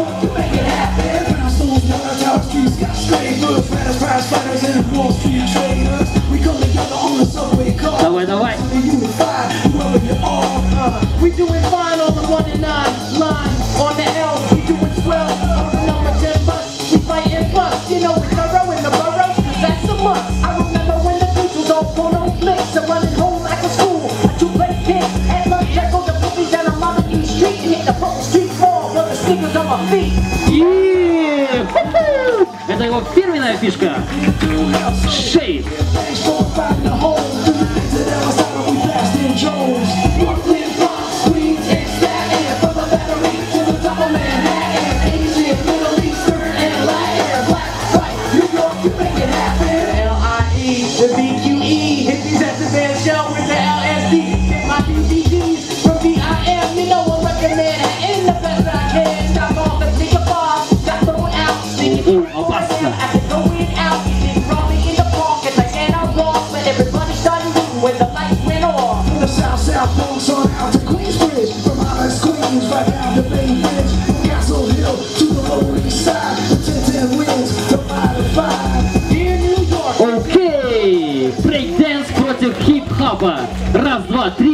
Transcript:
York to make it happen. Brownstones, Water Tower Streets, got straight hoods, fighters, prize fighters, and Wall Street traders. We come together on the subway car. Давай, давай. Unified, whoever you are. We doing fine on the 1 and 9 line. On the L, we doing swell. On the number 10 bus, we fighting bus. You know it's thorough in the borough, that's a must. I remember when the Beatles all pulled on flicks and running home like a school. A two-play pit at lunch, I go to movies and I'm on the East Street and hit the Pole Street Mall with the sneakers on my feet. И это его фирменная фишка. Шейп. Окей, брейк-дэнс против хип-хопа. Раз, два, три.